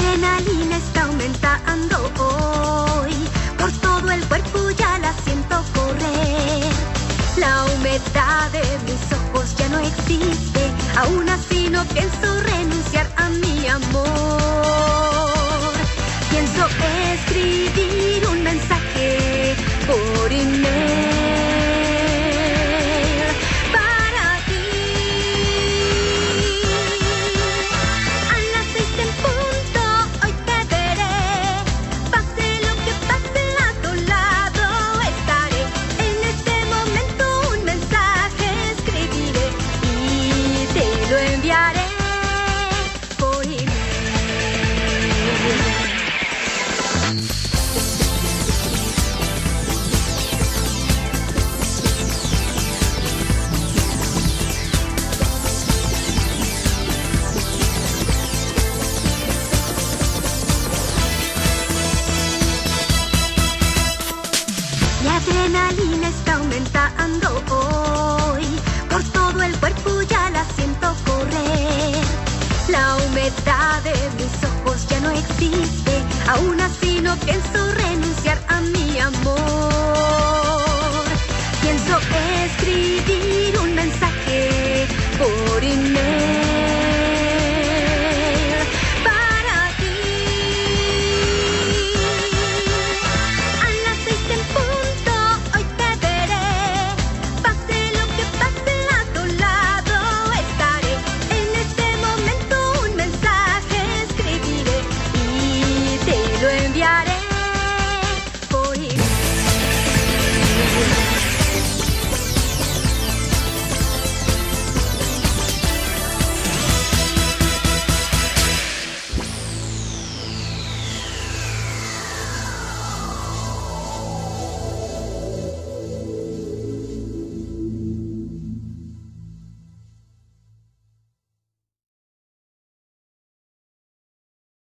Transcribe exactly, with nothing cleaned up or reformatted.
adrenalina está aumentando hoy. Por todo el cuerpo ya la siento correr. La humedad de mis ojos ya no existe. Aún así no pienso renunciar a mi amor. Pienso escribir un mensaje por email. La adrenalina está aumentando hoy. Por todo el cuerpo ya la siento correr. La humedad de mis ojos ya no existe. Aún así no pienso renunciar a mi amor. Pienso escribir